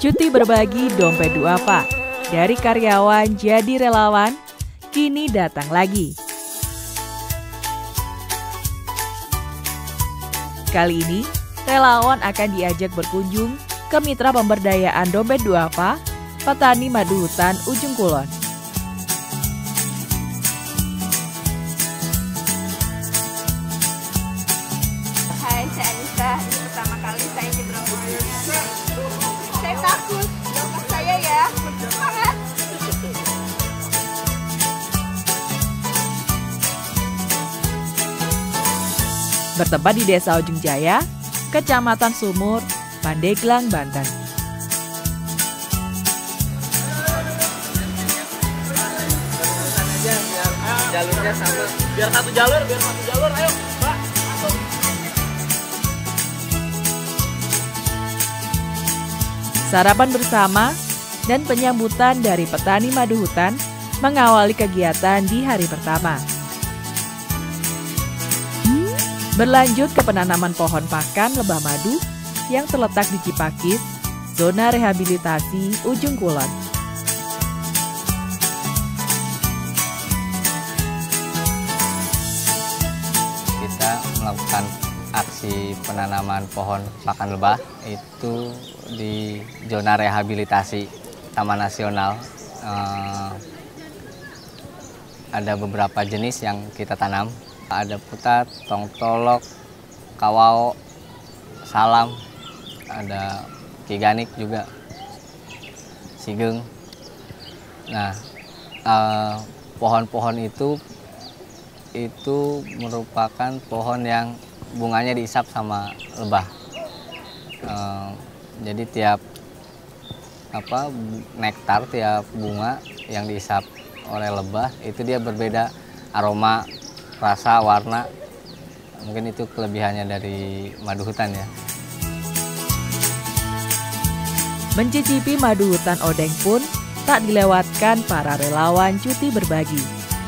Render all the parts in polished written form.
Cuti berbagi dompet duafa dari karyawan jadi relawan kini datang lagi. Kali ini, relawan akan diajak berkunjung ke mitra pemberdayaan dompet duafa, petani madu hutan Ujung Kulon. Hai, saya Anissa. Ini pertama kali saya nyebrang mobilnya. Saya takut, doakan saya ya. Semangat! Bertempat di Desa Ujung Jaya, Kecamatan Sumur, Pandeglang, Banten. Jalurnya sama. Biar satu jalur, ayo, Pak. Masuk. Sarapan bersama dan penyambutan dari petani madu hutan mengawali kegiatan di hari pertama. Berlanjut ke penanaman pohon pakan lebah madu yang terletak di Cipakis, zona rehabilitasi Ujung Kulon. Kita melakukan aksi penanaman pohon pakan lebah itu di zona rehabilitasi Taman Nasional. Ada beberapa jenis yang kita tanam. Ada putat, tongtolok, kawao, salam, ada kiganik juga, sigeng. Nah, pohon-pohon itu merupakan pohon yang bunganya diisap sama lebah. Jadi tiap nektar, tiap bunga yang diisap oleh lebah itu dia berbeda aroma, rasa, warna. Mungkin itu kelebihannya dari madu hutan ya. Mencicipi madu hutan odeng pun tak dilewatkan para relawan cuti berbagi.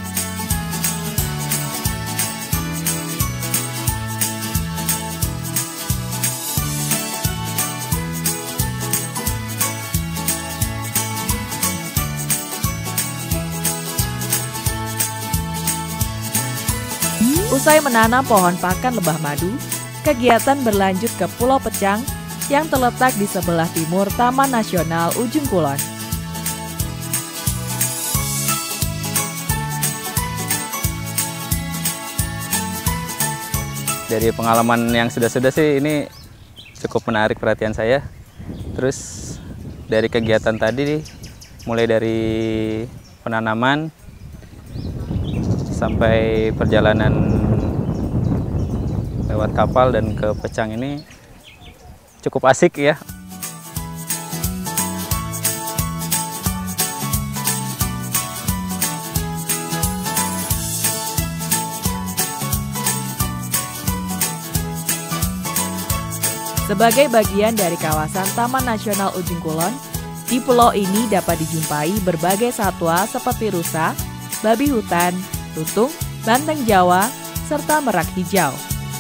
Usai menanam pohon pakan lebah madu, kegiatan berlanjut ke Pulau Pecang yang terletak di sebelah timur Taman Nasional Ujung Kulon. Dari pengalaman yang sudah-sudah sih ini cukup menarik perhatian saya. Terus dari kegiatan tadi, mulai dari penanaman sampai perjalanan lewat kapal dan ke Pecang ini cukup asik ya. Sebagai bagian dari kawasan Taman Nasional Ujung Kulon, di pulau ini dapat dijumpai berbagai satwa seperti rusa, babi hutan, lutung, banteng Jawa, serta merak hijau.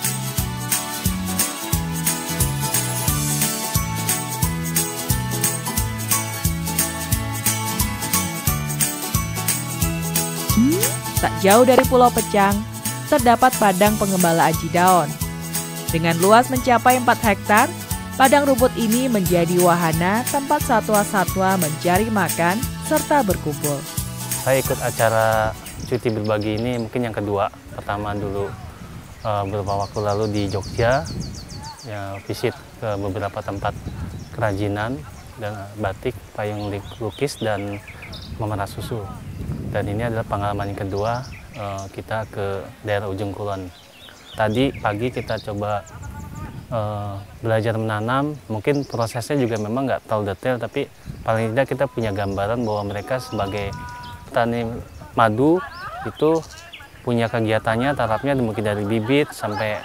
Tak jauh dari Pulau Pecang, terdapat padang pengembala aji daun. Dengan luas mencapai 4 hektar, padang rumput ini menjadi wahana tempat satwa-satwa mencari makan serta berkumpul. Saya ikut acara cuti berbagi ini mungkin yang kedua. Pertama dulu beberapa waktu lalu di Jogja, ya, visit ke beberapa tempat kerajinan dan batik, payung lukis, dan memerah susu. Dan ini adalah pengalaman yang kedua kita ke daerah Ujung Kulon. Tadi pagi kita coba belajar menanam, mungkin prosesnya juga memang nggak terlalu detail, tapi paling tidak kita punya gambaran bahwa mereka sebagai petani madu itu punya kegiatannya, tarafnya mungkin dari bibit sampai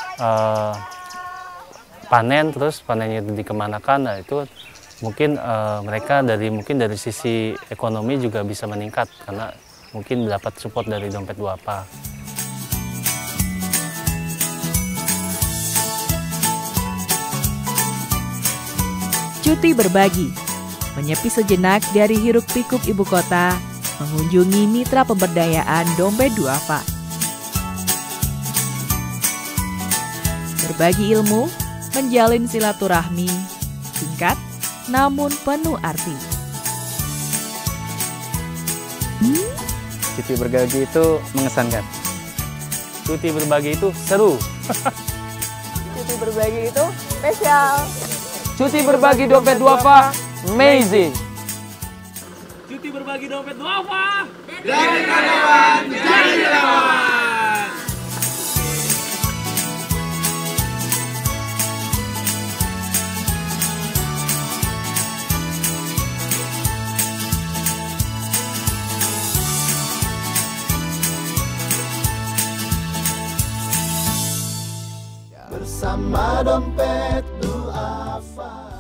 panen, terus panennya itu dikemanakan. Nah, itu mungkin mereka dari sisi ekonomi juga bisa meningkat karena mungkin dapat support dari dompet duafa. Cuti berbagi, menyepi sejenak dari hiruk-pikuk ibu kota, mengunjungi mitra pemberdayaan Dompet Duafa. Berbagi ilmu, menjalin silaturahmi, singkat namun penuh arti. Cuti berbagi itu mengesankan. Cuti berbagi itu seru. Cuti berbagi itu spesial. Cuti berbagi Dompet Duafa, amazing. Cuti berbagi Dompet Duafa. Dari karyawan menjadi relawan. Bersama Dompet Duafa.